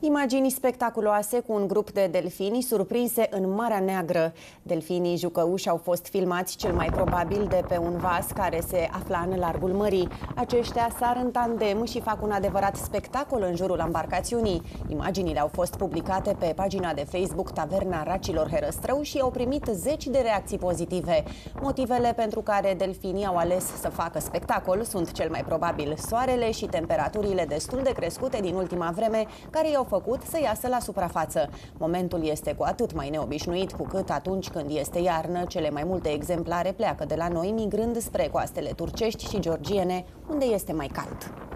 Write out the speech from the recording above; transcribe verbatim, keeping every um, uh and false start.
Imagini spectaculoase cu un grup de delfini surprinse în Marea Neagră. Delfinii jucăuși au fost filmați cel mai probabil de pe un vas care se afla în largul mării. Aceștia sar în tandem și fac un adevărat spectacol în jurul ambarcațiunii. Imaginile au fost publicate pe pagina de Facebook Taverna Racilor Herăstrău și au primit zeci de reacții pozitive. Motivele pentru care delfinii au ales să facă spectacol sunt cel mai probabil soarele și temperaturile destul de crescute din ultima vreme, care i-au făcut să iasă la suprafață. Momentul este cu atât mai neobișnuit cu cât atunci când este iarnă, cele mai multe exemplare pleacă de la noi migrând spre coastele turcești și georgiene, unde este mai cald.